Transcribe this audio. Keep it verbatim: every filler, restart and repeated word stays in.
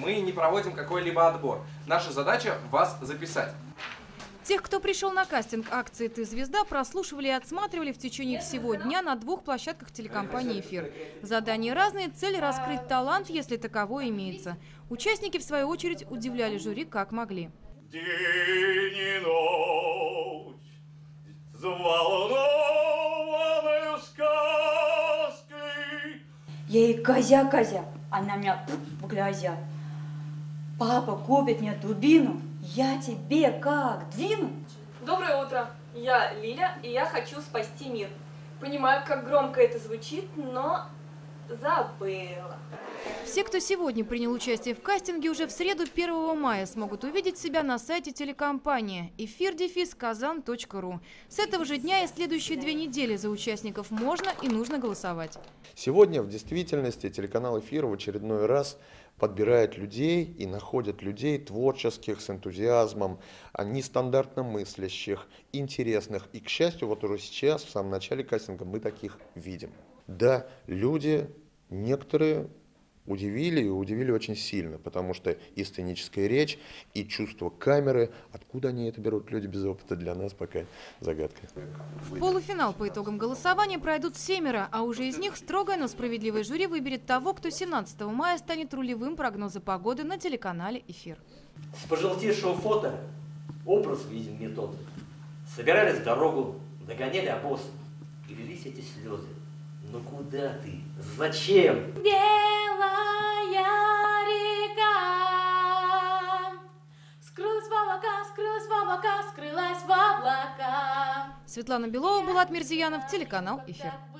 мы не проводим какой-либо отбор. Наша задача вас записать. Тех, кто пришел на кастинг акции «Ты звезда», прослушивали и отсматривали в течение всего дня на двух площадках телекомпании «Эфир». Задания разные, цель – раскрыть талант, если таковой имеется. Участники, в свою очередь, удивляли жюри как могли. День и ночь взволнованную сказкой. Я ей козя-козя, она меня глазя. Папа купит мне дубину, я тебе как двину? Доброе утро, я Лиля, и я хочу спасти мир. Понимаю, как громко это звучит, но забыла. Все, кто сегодня принял участие в кастинге, уже в среду первого мая смогут увидеть себя на сайте телекомпании эфир дефис казан точка ру. С этого же дня и следующие две недели за участников можно и нужно голосовать. Сегодня в действительности телеканал «Эфир» в очередной раз подбирает людей и находит людей творческих, с энтузиазмом, нестандартно мыслящих, интересных. И, к счастью, вот уже сейчас, в самом начале кастинга, мы таких видим. Да, люди некоторые удивили, и удивили очень сильно, потому что и сценическая речь, и чувство камеры, откуда они это берут, люди без опыта, для нас пока загадка. В полуфинал по итогам голосования пройдут семеро, а уже из них строгое, но справедливое жюри выберет того, кто семнадцатого мая станет рулевым прогноза погоды на телеканале «Эфир». С пожелтевшего фото образ виден не тот. Собирались в дорогу, догоняли обоз, и лились эти слезы. Ну куда ты? Зачем? Белая река скрылась в облака, скрылась в облака, скрылась в облака. Светлана Белова, Булат Мирзиянов, телеканал «Эфир».